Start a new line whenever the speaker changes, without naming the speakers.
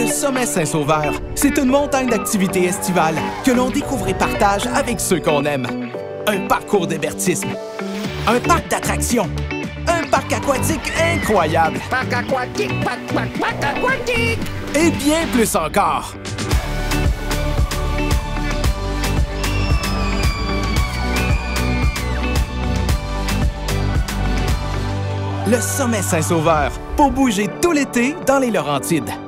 Le Sommet Saint-Sauveur, c'est une montagne d'activités estivales que l'on découvre et partage avec ceux qu'on aime. Un parcours d'hébertisme, un parc d'attractions, un parc aquatique incroyable.
Parc aquatique, parc aquatique!
Et bien plus encore. Le Sommet Saint-Sauveur, pour bouger tout l'été dans les Laurentides.